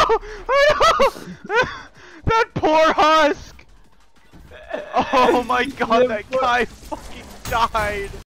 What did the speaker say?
Oh no! That poor Husk! Oh my god, that guy fucking died!